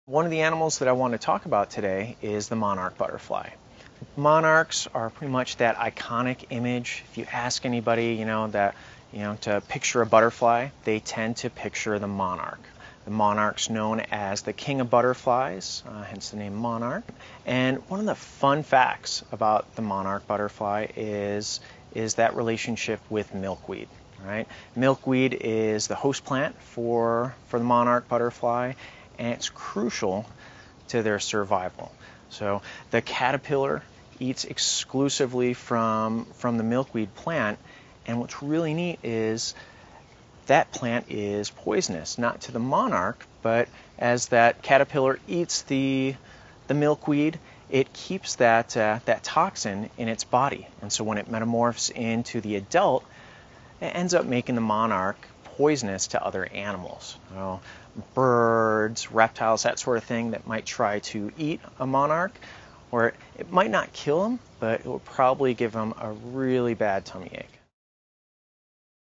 One of the animals that I want to talk about today is the monarch butterfly. Monarchs are pretty much that iconic image. If you ask anybody, to picture a butterfly, they tend to picture the monarch. The monarch's known as the king of butterflies, hence the name monarch. And one of the fun facts about the monarch butterfly is that relationship with milkweed. Right? Milkweed is the host plant for the monarch butterfly, and it's crucial to their survival. So the caterpillar eats exclusively from the milkweed plant, and what's really neat is that plant is poisonous, not to the monarch, but as that caterpillar eats the milkweed, it keeps that toxin in its body, and so when it metamorphs into the adult, it ends up making the monarch poisonous to other animals. Birds, reptiles, that sort of thing that might try to eat a monarch, or it might not kill them, but it will probably give them a really bad tummy ache.